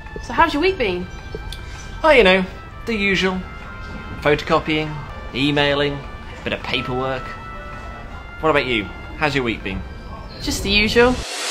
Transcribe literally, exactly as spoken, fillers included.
So how's your week been? Oh, you know, the usual. Photocopying, emailing, bit of paperwork. What about you? How's your week been? Just the usual.